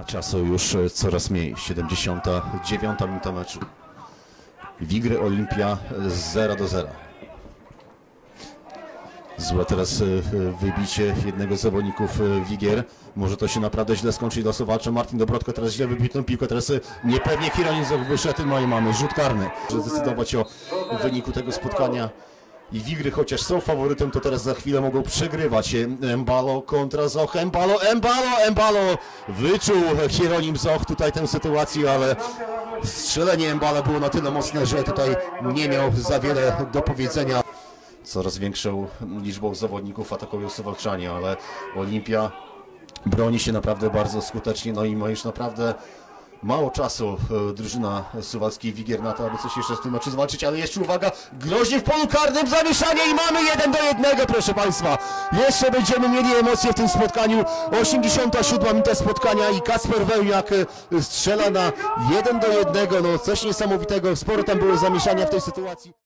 Czasu już coraz mniej. 79. minuta meczu. Wigry Olimpia 0-0. Złe teraz wybicie jednego z zawodników Wigier. Może to się naprawdę źle skończyć dla Suwalczy. Martin Dobrotko teraz źle wybitą piłkę. Teraz niepewnie Hieronim wyszedł. No i mamy rzut karny. Że zdecydować o wyniku tego spotkania. I Wigry, chociaż są faworytem, to teraz za chwilę mogą przegrywać. Embalo kontra Zoch. Embalo! Wyczuł Hieronim Zoch tutaj tę sytuację, ale strzelenie Embala było na tyle mocne, że tutaj nie miał za wiele do powiedzenia. Coraz większą liczbą zawodników atakują Suwalczanie, ale Olimpia broni się naprawdę bardzo skutecznie, no i ma już naprawdę mało czasu drużyna Suwalskiej Wigier na to, aby coś jeszcze w tym meczu zwalczyć, ale jeszcze uwaga, groźnie w polu karnym zamieszanie i mamy 1-1, proszę Państwa. Jeszcze będziemy mieli emocje w tym spotkaniu. 87. minuta spotkania i Kacper Wełniak strzela na 1-1, no coś niesamowitego, sporo tam było zamieszania w tej sytuacji.